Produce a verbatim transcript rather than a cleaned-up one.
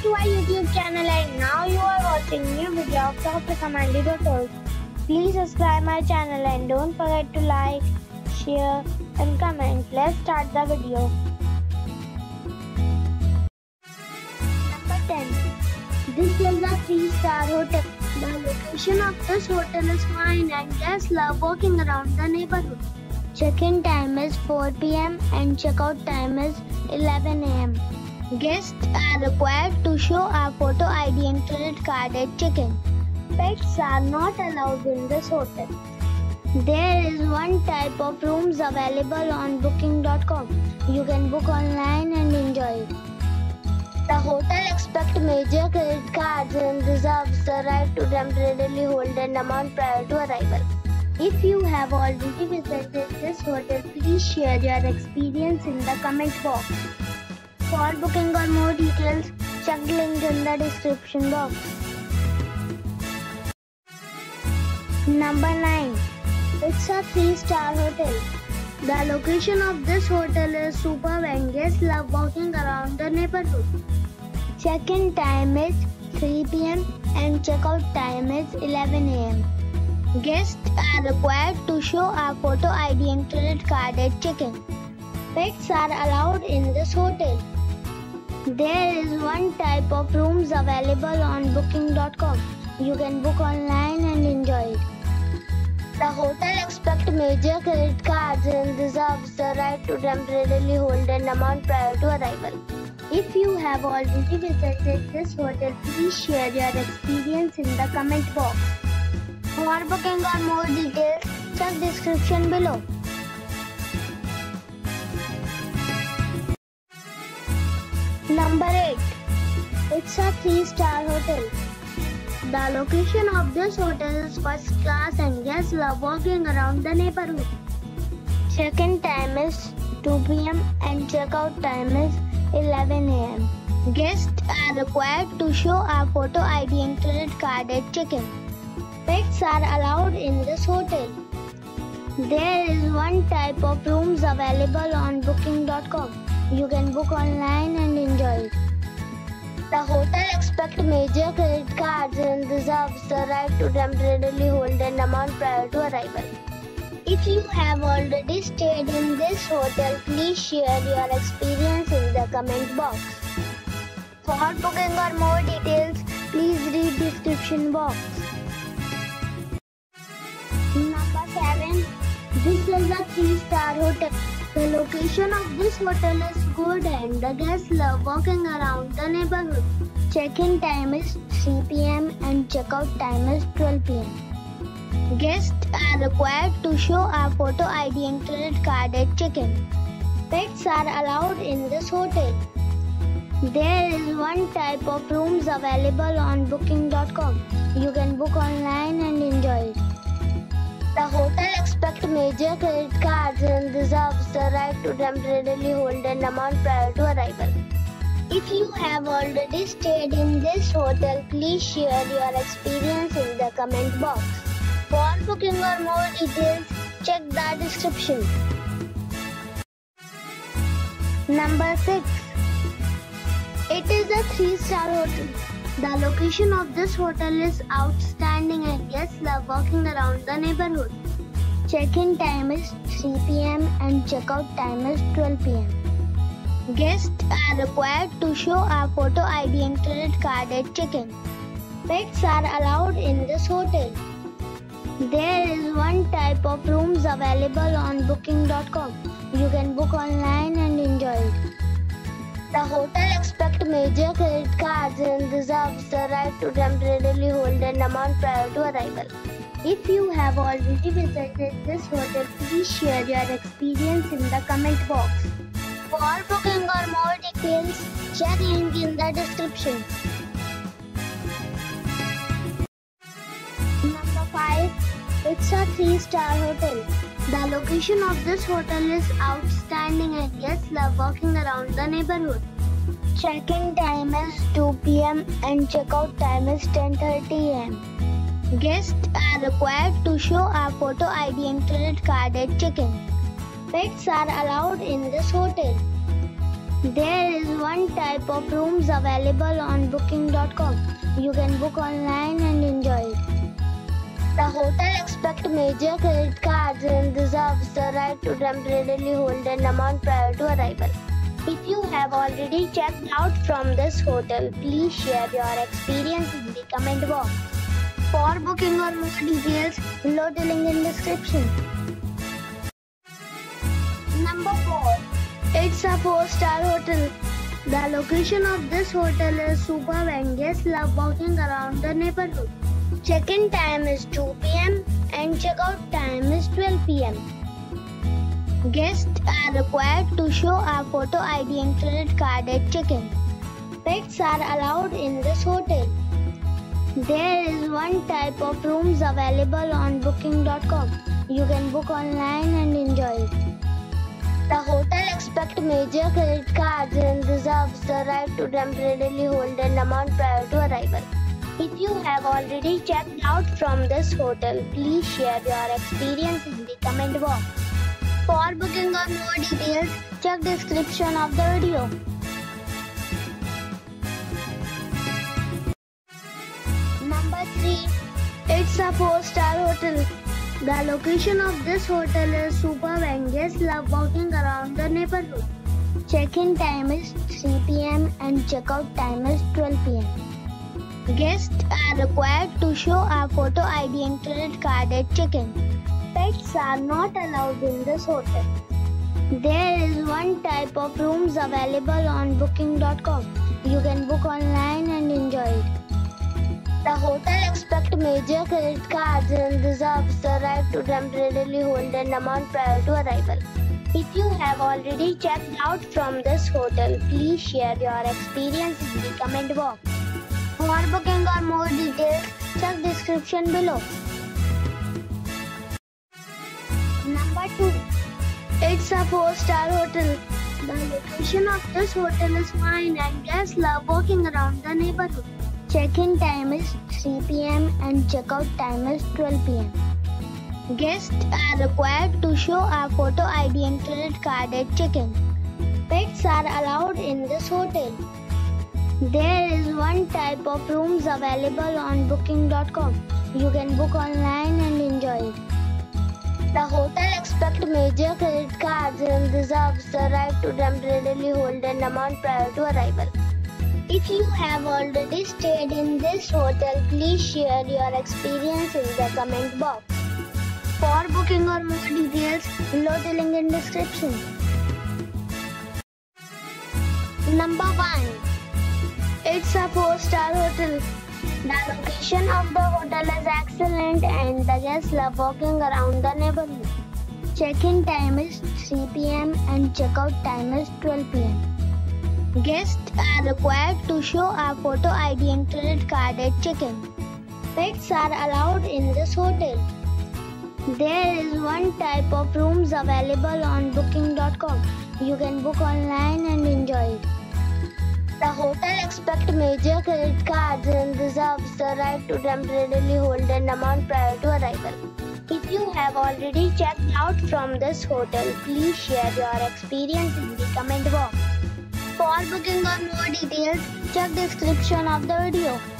to our YouTube channel, and now you are watching new video of top recommended hotels. Please subscribe my channel and don't forget to like, share and comment. Let's start the video. Number ten. This is a three star hotel. The location of this hotel is fine and guests love walking around the neighborhood. Check-in time is four p m and check-out time is eleven a m Guests are required to show a photo I D and credit card at check-in. Pets are not allowed in this hotel. There is one type of rooms available on booking dot com. You can book online and enjoy it. The hotel expects major credit cards and reserves the right to temporarily hold an amount prior to arrival. If you have already visited this hotel, please share your experience in the comment box. For booking or more details, check the link in the description box. Number nine. It's a three star hotel. The location of this hotel is superb and guests love walking around the neighborhood. Check-in time is three p m and check-out time is eleven a m Guests are required to show a photo I D and credit card at check-in. Pets are allowed in this hotel. There is one type of rooms available on booking dot com. You can book online and enjoy it. The hotel expects major credit cards and reserves the right to temporarily hold an amount prior to arrival. If you have already visited this hotel, please share your experience in the comment box. For booking or more details, check description below. Number eight. It's a three star hotel. The location of this hotel is first class and guests love walking around the neighborhood. Check-in time is two p m and check-out time is eleven a m Guests are required to show a photo I D and credit card at check-in. Pets are allowed in this hotel. There is one type of rooms available on booking dot com. You can book online and enjoy it. The hotel expects major credit cards and reserves the right to temporarily hold an amount prior to arrival. If you have already stayed in this hotel, please share your experience in the comment box. For booking or more details, please read description box. Number seven. This is a three star hotel. The location of this hotel is good and the guests love walking around the neighborhood. Check-in time is three p m and check-out time is twelve p m Guests are required to show a photo I D and credit card at check-in. Pets are allowed in this hotel. There is one type of rooms available on booking dot com. You can book online and enjoy it. The hotel expects major credit cards and reserves the right to temporarily hold an amount prior to arrival. If you have already stayed in this hotel, please share your experience in the comment box. For booking or more details, check the description. Number six. It is a three star hotel. The location of this hotel is outstanding and guests love walking around the neighborhood. Check-in time is three p m and check-out time is twelve p m Guests are required to show a photo I D and credit card at check-in. Pets are allowed in this hotel. There is one type of rooms available on booking dot com. You can book online and enjoy it. The hotel expects major credit cards and reserves the right to temporarily hold an amount prior to arrival. If you have already visited this hotel, please share your experience in the comment box. For booking or more details, check link in the description. Number five. It's a three star hotel. The location of this hotel is outstanding and guests love walking around the neighborhood. Check-in time is two p m and check-out time is ten thirty a m Guests are required to show a photo I D and credit card at check-in. Pets are allowed in this hotel. There is one type of rooms available on booking dot com. You can book online and enjoy it. The hotel expects major credit cards and reserves the right to temporarily hold an amount prior to arrival. If you have already checked out from this hotel, please share your experience in the comment box. For booking or more details, below the link in description. Number four. It's a four-star hotel. The location of this hotel is superb and guests love walking around the neighborhood. Check-in time is two p m and check-out time is twelve p m Guests are required to show a photo I D and credit card at check-in. Pets are allowed in this hotel. There is one type of rooms available on booking dot com. You can book online and enjoy it. The hotel expects major credit cards and reserves the right to temporarily hold an amount prior to arrival. If you have already checked out from this hotel, please share your experience in the comment box. For booking or more details, check description of the video. Number three. It's a four-star hotel. The location of this hotel is superb and guests love walking around the neighborhood. Check-in time is three p m and check-out time is twelve p m Guests are required to show a photo I D and credit card at check-in. Pets are not allowed in this hotel. There is one type of rooms available on booking dot com. You can book online and enjoy it. The hotel expects major credit cards and reserves the right to temporarily hold an amount prior to arrival. If you have already checked out from this hotel, please share your experience in the comment box. For booking or more details, check description below. Number two. It's a four-star hotel. The location of this hotel is fine and guests love walking around the neighborhood. Check-in time is three p m and check-out time is twelve p m Guests are required to show a photo I D and credit card at check-in. Pets are allowed in this hotel. There is one type of rooms available on booking dot com. You can book online and enjoy it. The hotel expects major credit cards and reserves the right to temporarily hold an amount prior to arrival. If you have already stayed in this hotel, please share your experience in the comment box. For booking or more details, below the link in description. Number one. It's a four-star hotel. The location of the hotel is excellent and the guests love walking around the neighborhood. Check-in time is three p m and check-out time is twelve p m Guests are required to show a photo I D and credit card at check-in. Pets are allowed in this hotel. There is one type of rooms available on booking dot com. You can book online and enjoy it. The hotel expects major credit cards and reserves the right to temporarily hold an amount prior to arrival. If you have already checked out from this hotel, please share your experience in the comment box. For booking or more details, check description of the video.